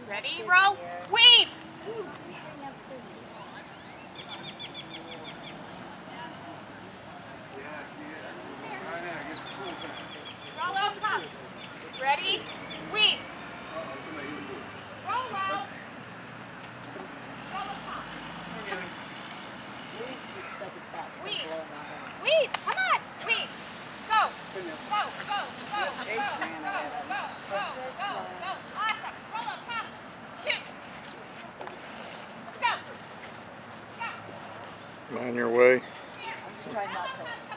Ready, roll, weave! Roll out, come. Ready, weave. Roll out. Roll out, come. Weave. Weave, come on, weave. Go. Go, go, go, go, go. Awesome. Roll up, come. Shoot. Go. On your way. Try not to.